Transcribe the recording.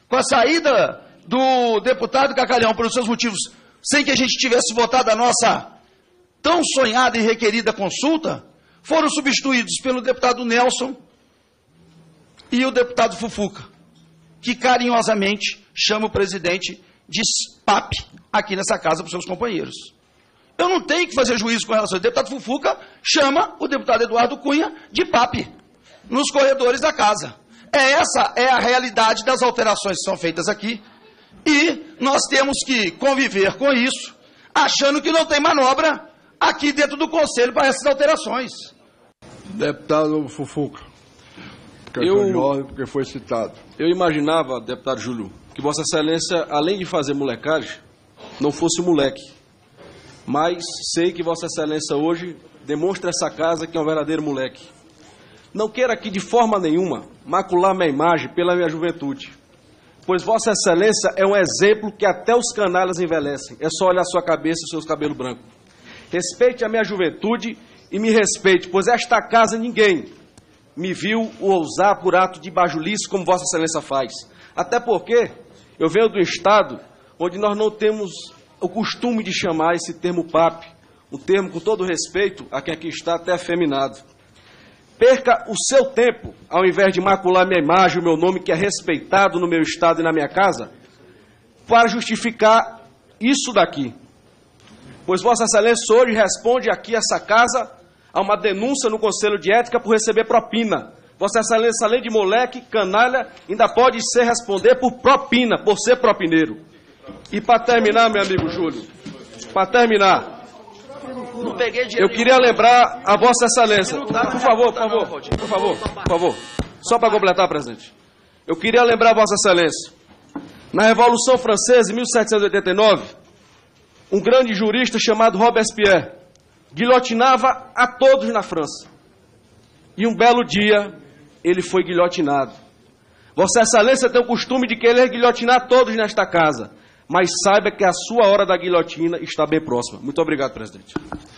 com a saída do deputado Cacalhão pelos seus motivos, sem que a gente tivesse votado a nossa tão sonhada e requerida consulta, foram substituídos pelo deputado Nelson e o deputado Fufuca, que carinhosamente chama o presidente de PAP aqui nessa casa para os seus companheiros. Eu não tenho que fazer juízo com relação ao deputado Fufuca, chama o deputado Eduardo Cunha de PAP nos corredores da casa. Essa é a realidade das alterações que são feitas aqui, e nós temos que conviver com isso, achando que não tem manobra aqui dentro do Conselho para essas alterações. Deputado Fufuca, porque foi citado. Eu imaginava, deputado Júlio, que Vossa Excelência, além de fazer molecagem, não fosse moleque. Mas sei que Vossa Excelência hoje demonstra essa casa que é um verdadeiro moleque. Não quero aqui de forma nenhuma macular minha imagem pela minha juventude, pois Vossa Excelência é um exemplo que até os canalhas envelhecem. É só olhar a sua cabeça e os seus cabelos brancos. Respeite a minha juventude e me respeite, pois esta casa ninguém me viu ousar por ato de bajulice como Vossa Excelência faz. Até porque eu venho do estado onde nós não temos o costume de chamar esse termo PAP, um termo, com todo respeito a quem aqui está, até afeminado. Perca o seu tempo, ao invés de macular minha imagem, o meu nome, que é respeitado no meu estado e na minha casa, para justificar isso daqui. Pois Vossa Excelência hoje responde aqui essa casa a uma denúncia no Conselho de Ética por receber propina. Vossa Excelência, além de moleque, canalha, ainda pode ser responder por propina, por ser propineiro. E para terminar, meu amigo Júlio, para terminar, eu queria lembrar a Vossa Excelência, por favor, só para completar, presidente. Eu queria lembrar a Vossa Excelência, na Revolução Francesa, em 1789, um grande jurista chamado Robespierre guilhotinava a todos na França. E um belo dia, ele foi guilhotinado. Vossa Excelência tem o costume de querer guilhotinar todos nesta casa, mas saiba que a sua hora da guilhotina está bem próxima. Muito obrigado, presidente.